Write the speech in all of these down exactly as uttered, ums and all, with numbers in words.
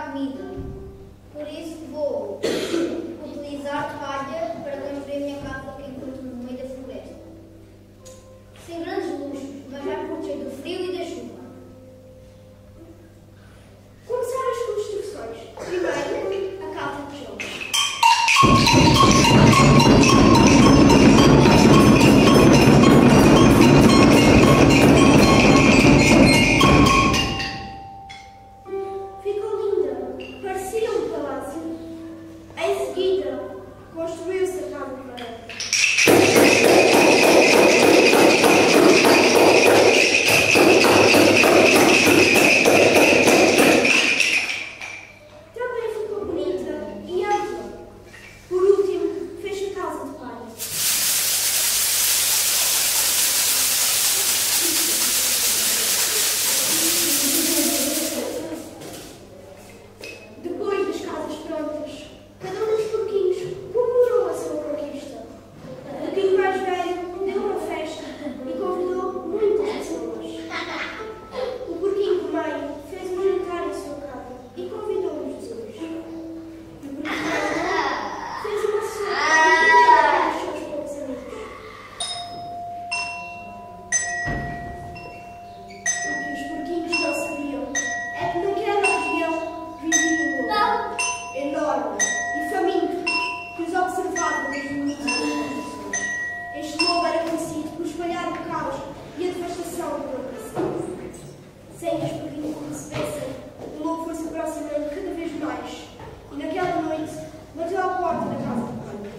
comida. Por isso vou utilizar palha para construir a minha casa que encontro no meio da floresta. Sem grandes luxos, mas vai proteger do frio e da chuva. Começar as construções. Primeiro, a casa de tijolo. Ficou linda. Parecia um palácio. Em seguida, construiu-se a casa de varanda. Também ficou bonita e ampla. Por último, fez a casa de palha. Depois das casas prontas, cada um dos porquinhos comemorou a sua conquista. O porquinho mais velho deu uma festa e convidou muitas pessoas. O porquinho do meio fez um jantar em sua casa e convidou os vizinhos. O porquinho mais novo fez uma sopa e convidou os seus poucos amigos. O que os porquinhos não sabiam é que naquela região vivia um lobo enorme e faminto que os observava nos limites das plantações. Este lobo era conhecido por espalhar o caos e a devastação do plantação. Sem que os porquinhos o percebessem, o lobo foi se aproximando cada vez mais e naquela noite bateu à porta da casa de palha.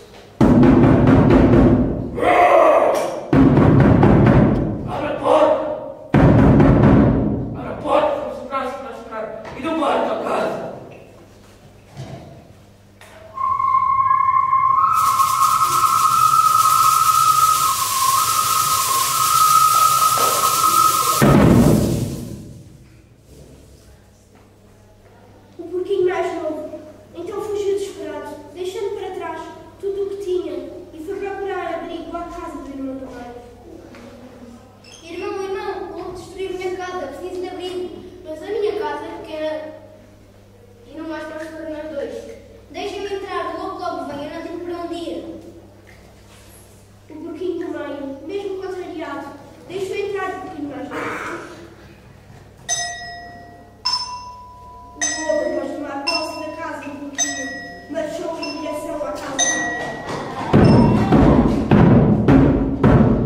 Abre a porta! Abre a porta! Vamos entrar, vamos entrar! E não bate a casa! O porquinho mais novo então fugiu desesperado, deixando para trás tudo o que tinha e foi procurar abrigo à casa do irmão do meio. Irmão, irmão, vou destruir a minha casa, preciso de abrigo. Mas a minha casa é pequena e não mais para os nós dois. Deixa-me entrar, logo logo vem, eu não tenho para onde ir. O porquinho do meio, mesmo contrariado, deixou entrar o porquinho mais novo. O lobo, após tomar posse da casa do porquinho, marchou em direção à casa da velha.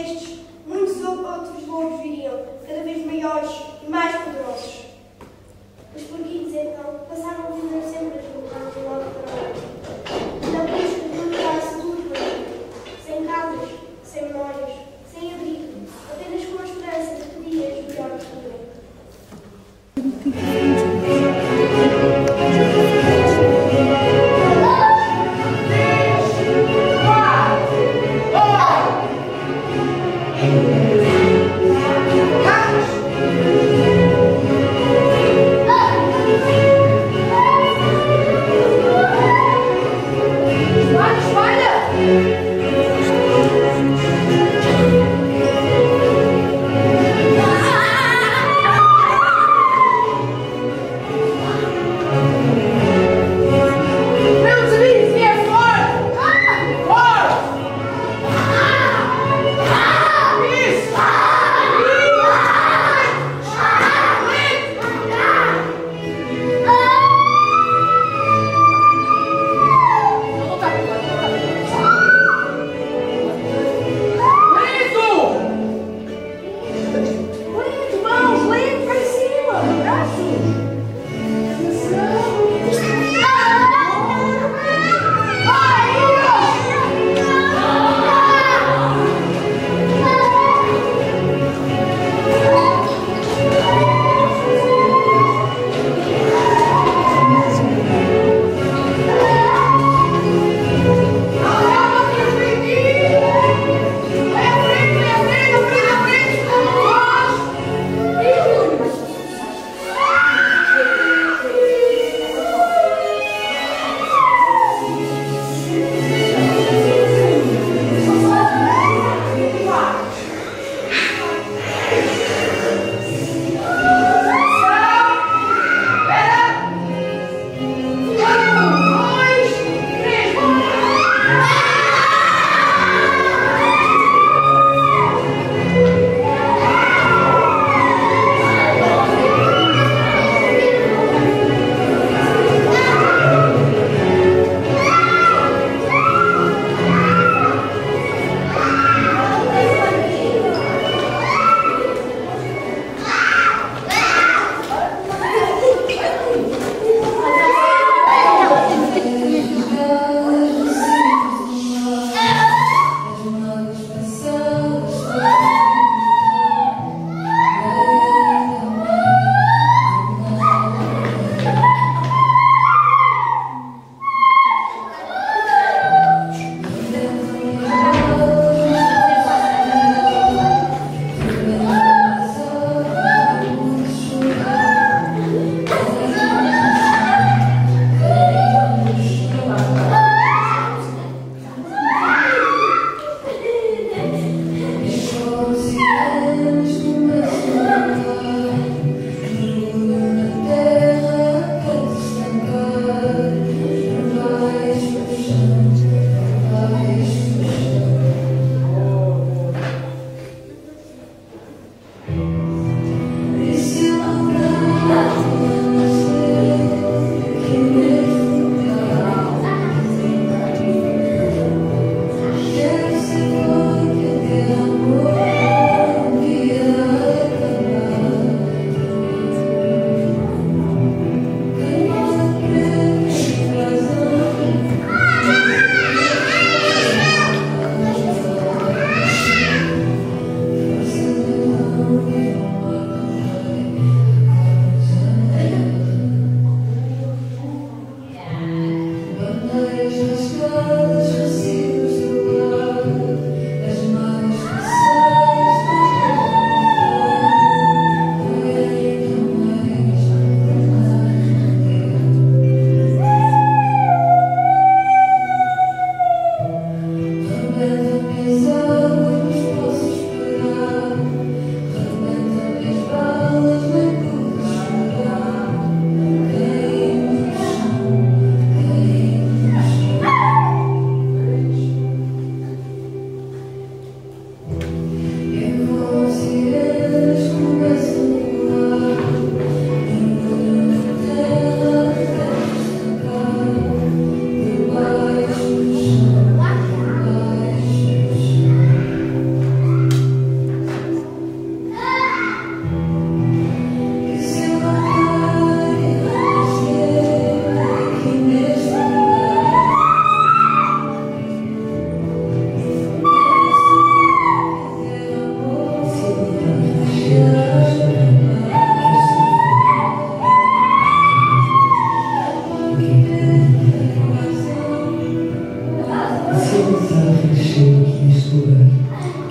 destes, muitos outros lobos viriam, cada vez maiores e mais poderosos. Os porquinhos, então, passaram a viver sempre a deslocar de um lado para o outro, na busca de um lugar seguro para viver, sem casas, sem memórias, sem abrigo, apenas com a esperança de que dias melhores virão. Isso!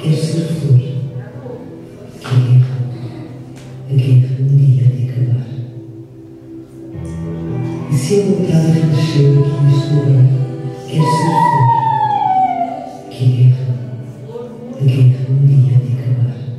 quer ser flor, que a guerra, a guerra um dia de acabar. E se a vontade renascer aqui neste lugar, quer ser flor, que a guerra, a guerra um dia de acabar.